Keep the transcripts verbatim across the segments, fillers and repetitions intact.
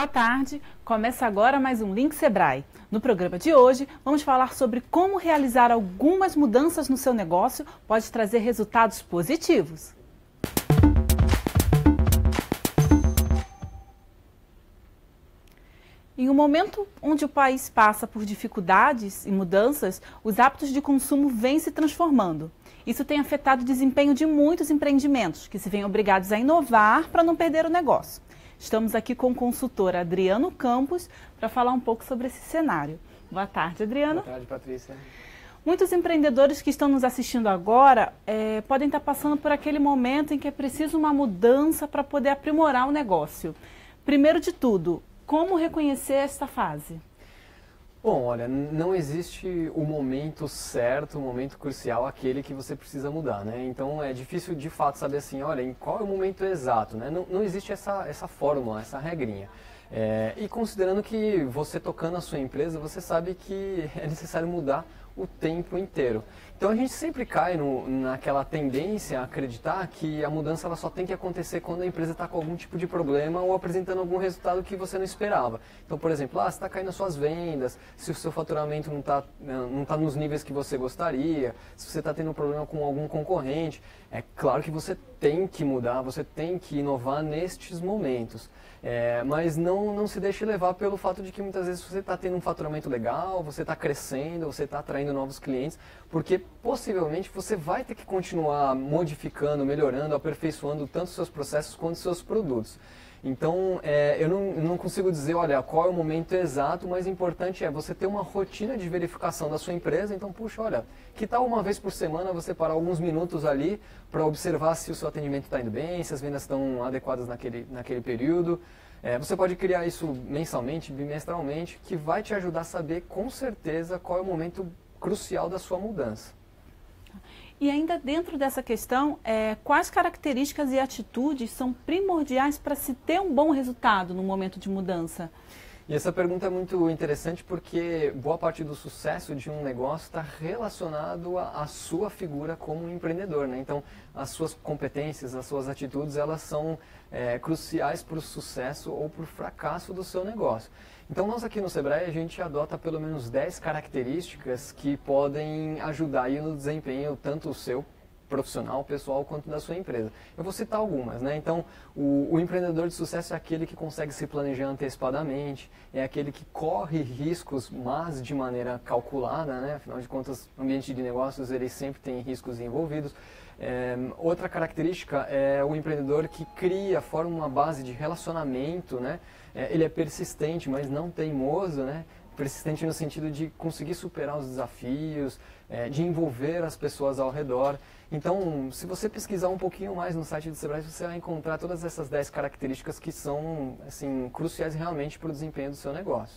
Boa tarde, começa agora mais um Link Sebrae. No programa de hoje, vamos falar sobre como realizar algumas mudanças no seu negócio pode trazer resultados positivos. Em um momento onde o país passa por dificuldades e mudanças, os hábitos de consumo vêm se transformando. Isso tem afetado o desempenho de muitos empreendimentos, que se veem obrigados a inovar para não perder o negócio. Estamos aqui com o consultor Adriano Campos para falar um pouco sobre esse cenário. Boa tarde, Adriano. Boa tarde, Patrícia. Muitos empreendedores que estão nos assistindo agora é, podem estar passando por aquele momento em que é preciso uma mudança para poder aprimorar o negócio. Primeiro de tudo, como reconhecer esta fase? Bom, olha, não existe o momento certo, o momento crucial, aquele que você precisa mudar, né? Então é difícil de fato saber assim, olha, em qual é o momento exato, né? Não, não existe essa, essa fórmula, essa regrinha. É, e considerando que você tocando a sua empresa, você sabe que é necessário mudar o tempo inteiro. Então a gente sempre cai no, naquela tendência a acreditar que a mudança ela só tem que acontecer quando a empresa está com algum tipo de problema ou apresentando algum resultado que você não esperava. Então, por exemplo, ah, se está caindo as suas vendas, se o seu faturamento não está não tá nos níveis que você gostaria, se você está tendo um problema com algum concorrente, é claro que você tem que mudar, você tem que inovar nestes momentos. É, mas não, não se deixe levar pelo fato de que muitas vezes você está tendo um faturamento legal, você está crescendo, você está atraindo novos clientes, porque possivelmente você vai ter que continuar modificando, melhorando, aperfeiçoando tanto os seus processos quanto os seus produtos. Então, é, eu, não, eu não consigo dizer, olha, qual é o momento exato, o mais importante é você ter uma rotina de verificação da sua empresa. Então, puxa, olha, que tal uma vez por semana você parar alguns minutos ali para observar se o seu atendimento está indo bem, se as vendas estão adequadas naquele, naquele período. É, você pode criar isso mensalmente, bimestralmente, que vai te ajudar a saber com certeza qual é o momento crucial da sua mudança. E ainda dentro dessa questão, é, quais características e atitudes são primordiais para se ter um bom resultado no momento de mudança? E essa pergunta é muito interessante porque boa parte do sucesso de um negócio está relacionado à, à sua figura como empreendedor, né? Então, as suas competências, as suas atitudes, elas são é, cruciais para o sucesso ou para o fracasso do seu negócio. Então, nós aqui no Sebrae, a gente adota pelo menos dez características que podem ajudar aí no desempenho tanto o seu profissional, pessoal, quanto da sua empresa. Eu vou citar algumas, né? Então, o, o empreendedor de sucesso é aquele que consegue se planejar antecipadamente, é aquele que corre riscos, mas de maneira calculada, né? Afinal de contas, o ambiente de negócios, ele sempre tem riscos envolvidos. É, outra característica é o empreendedor que cria, forma uma base de relacionamento, né? É, ele é persistente, mas não teimoso, né? Persistente no sentido de conseguir superar os desafios, é, de envolver as pessoas ao redor. Então, se você pesquisar um pouquinho mais no site do Sebrae, você vai encontrar todas essas dez características que são assim, cruciais realmente para o desempenho do seu negócio.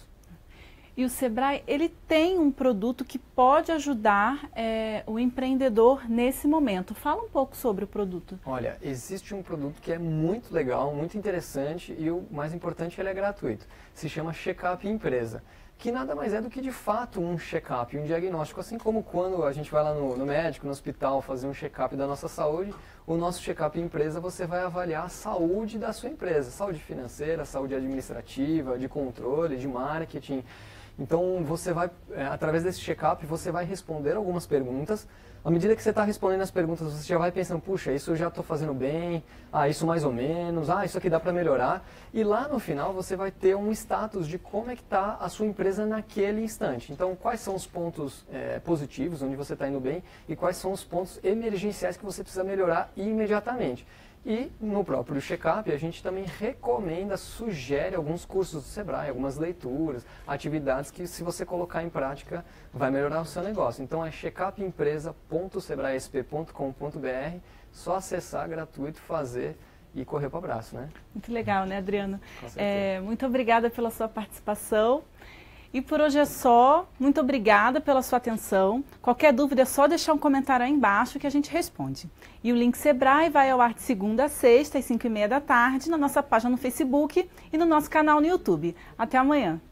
E o Sebrae, ele tem um produto que pode ajudar é, o empreendedor nesse momento. Fala um pouco sobre o produto. Olha, existe um produto que é muito legal, muito interessante e o mais importante, ele é gratuito. Se chama Check-up Empresa, que nada mais é do que de fato um check-up, um diagnóstico. Assim como quando a gente vai lá no, no médico, no hospital, fazer um check-up da nossa saúde, o nosso check-up empresa, você vai avaliar a saúde da sua empresa, saúde financeira, saúde administrativa, de controle, de marketing. Então, você vai, é, através desse check-up, você vai responder algumas perguntas. À medida que você está respondendo as perguntas, você já vai pensando, puxa, isso eu já estou fazendo bem, ah, isso mais ou menos, ah, isso aqui dá para melhorar. E lá no final, você vai ter um status de como é que está a sua empresa naquele instante. Então, quais são os pontos é, positivos, onde você está indo bem, e quais são os pontos emergenciais que você precisa melhorar imediatamente. E no próprio check-up a gente também recomenda, sugere alguns cursos do Sebrae, algumas leituras, atividades que se você colocar em prática vai melhorar o seu negócio. Então é checkup empresa ponto sebraesp ponto com ponto br, só acessar, gratuito, fazer e correr para o abraço, né? Muito legal, né, Adriano? É, muito obrigada pela sua participação. E por hoje é só. Muito obrigada pela sua atenção. Qualquer dúvida é só deixar um comentário aí embaixo que a gente responde. E o Link Sebrae vai ao ar de segunda a sexta, às cinco e meia da tarde, na nossa página no Facebook e no nosso canal no YouTube. Até amanhã.